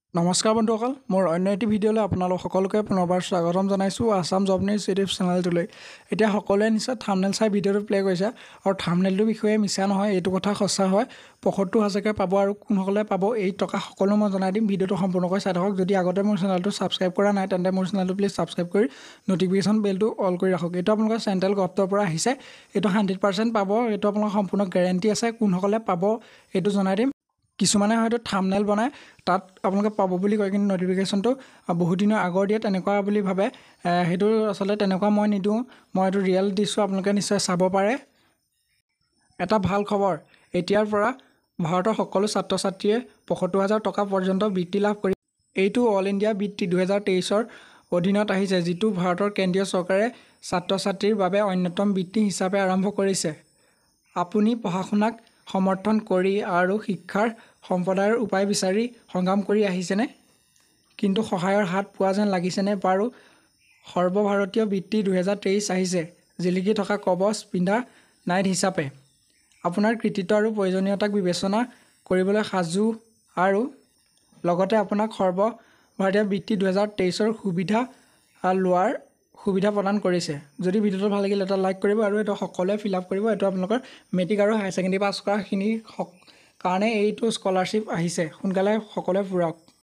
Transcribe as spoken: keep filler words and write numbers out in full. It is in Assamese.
নমস্কাৰ বন্ধুসকল, মোৰ অন্য এটি ভিডিঅ'লৈ আপোনালোক সকলোকে পুনৰবাৰ স্বাগতম জনাইছোঁ আসাম জব নিউজ ইউটিউব চেনেলটোলৈ। এতিয়া সকলোৱে নিশ্চয় থাম্বনেল চাই ভিডিঅ'টো প্লে' কৰিছে আৰু থাম্বনেলটোৰ বিষয়ে মিছা নহয়, এইটো কথা সঁচা হয়। পঁয়সত্তৰ হাজাৰকৈ পাব আৰু কোনসকলে পাব এই টকা সকলো মই জনাই দিম। ভিডিঅ'টো সম্পূৰ্ণকৈ চাই থাকক। যদি আগতে মোৰ চেনেলটো ছাবস্ক্ৰাইব কৰা নাই তেন্তে মোৰ চেনেলটো প্লিজ ছাবস্ক্ৰাইব কৰি ন'টিফিকেশ্যন বেলটো অল কৰি ৰাখক। এইটো আপোনালোকৰ চেণ্ট্ৰেল গভৰ্ণমেণ্টৰ পৰা আহিছে। এইটো হাণ্ড্ৰেড পাৰ্চেণ্ট পাব, এইটো আপোনালোকৰ সম্পূৰ্ণ গেৰেণ্টি আছে। কোনসকলে পাব এইটো জনাই দিম। কিছুমানে হয়তো থাম্বনেল বনায়, তাত আপোনালোকে পাব বুলি কয়, কিন্তু ন'টিফিকেশ্যনটো বহুত দিনৰ আগৰ দিয়ে তেনেকুৱা বুলি ভাবে। সেইটো আচলতে তেনেকুৱা মই নিদিওঁ, মই এইটো ৰিয়েল দিছোঁ, আপোনালোকে নিশ্চয় চাব পাৰে। এটা ভাল খবৰ, এতিয়াৰ পৰা ভাৰতৰ সকলো ছাত্ৰ ছাত্ৰীয়ে পঁয়সত্তৰ হাজাৰ টকা পৰ্যন্ত বৃত্তি লাভ কৰি এইটো অল ইণ্ডিয়া বৃত্তি দুহেজাৰ তেইছৰ অধীনত আহিছে, যিটো ভাৰতৰ কেন্দ্ৰীয় চৰকাৰে ছাত্ৰ ছাত্ৰীৰ বাবে অন্যতম বৃত্তি হিচাপে আৰম্ভ কৰিছে। আপুনি পঢ়া শুনাক সমৰ্থন কৰি আৰু শিক্ষাৰ সম্প্ৰদায়ৰ উপায় বিচাৰি সংগ্ৰাম কৰি আহিছেনে? কিন্তু সহায়ৰ হাত পোৱা যেন লাগিছেনে বাৰু? সৰ্বভাৰতীয় বৃত্তি দুহেজাৰ তেইছ আহিছে জিলিকি থকা কবচ পিন্ধা নাইট হিচাপে। আপোনাৰ কৃতিত্ব আৰু প্ৰয়োজনীয়তাক বিবেচনা কৰিবলৈ সাজু আৰু লগতে আপোনাক সৰ্বভাৰতীয় বৃত্তি দুহেজাৰ তেইছৰ সুবিধা লোৱাৰ সুবিধা প্ৰদান কৰিছে। যদি ভিডিঅ'টো ভাল লাগিল এটা লাইক কৰিব আৰু এইটো সকলোৱে ফিল আপ কৰিব। এইটো আপোনালোকৰ মেট্ৰিক আৰু হায়াৰ ছেকেণ্ডেৰী পাছ কৰাখিনিৰ কাৰণে এইটো স্কলাৰশ্বিপ আহিছে, সোনকালে সকলোৱে পূৰক।